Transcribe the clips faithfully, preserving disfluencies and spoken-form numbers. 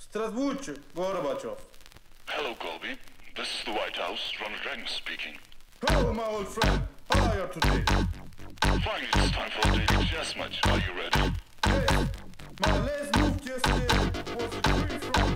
Здравствуйте, Gorbachev. Hello, Colby. This is the White House. Ronald Reagan speaking. Hello, my old friend. How are you today? Finally, it's time for a daily chess match. Are you ready? Yes. My last move yesterday was a queen from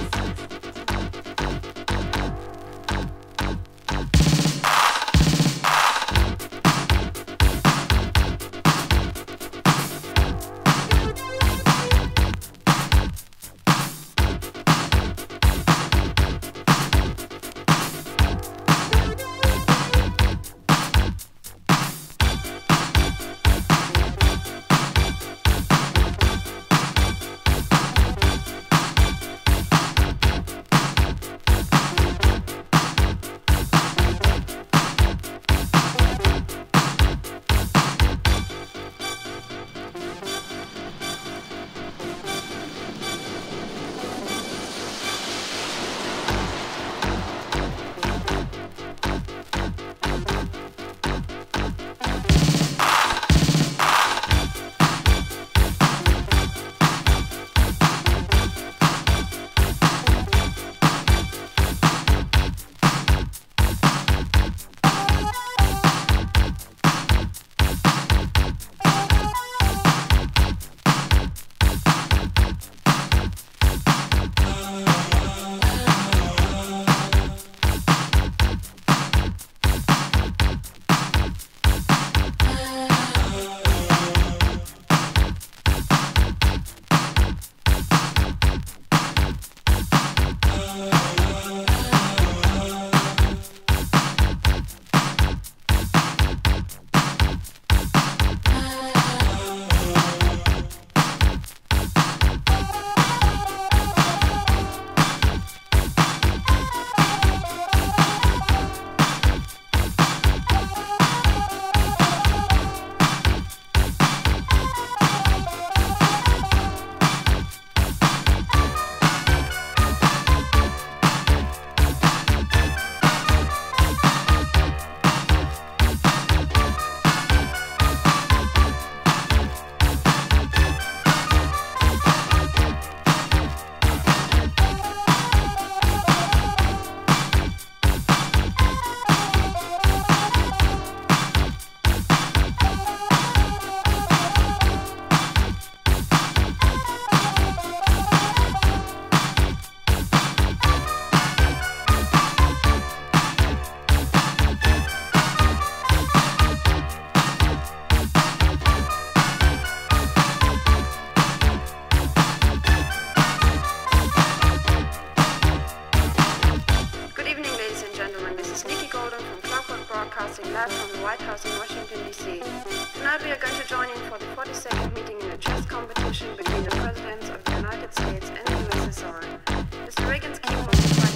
live from the White House in Washington, D C Tonight we are going to join in for the forty-second meeting in a chess competition between the presidents of the United States and the U S S R. Mister Reagan's keyboard is right.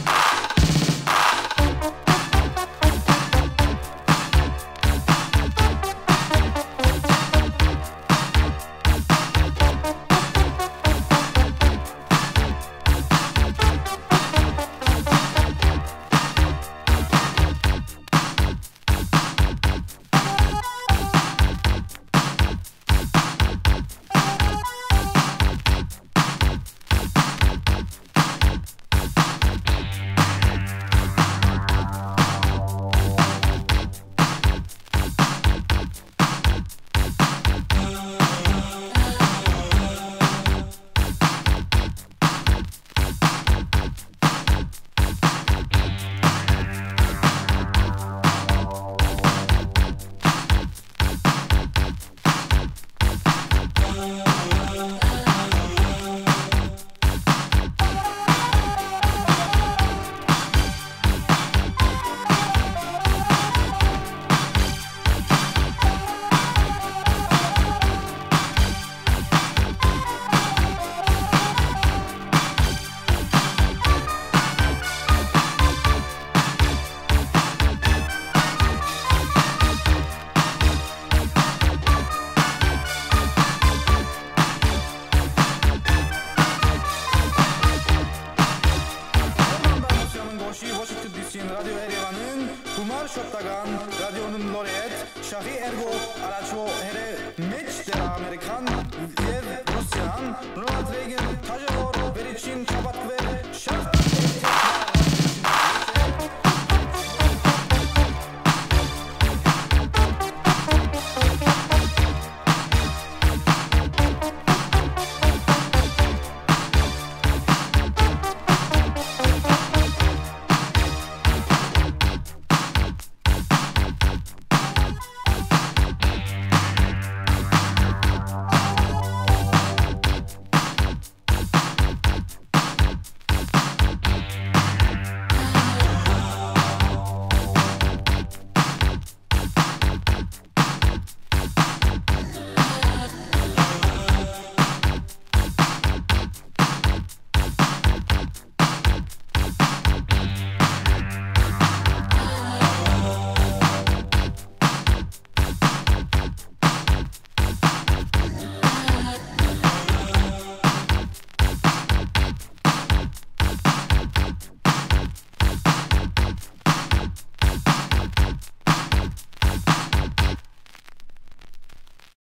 라디오 에리와는 부마르 쇼타간 라디오는 노랫 샤히 에르고 알아줘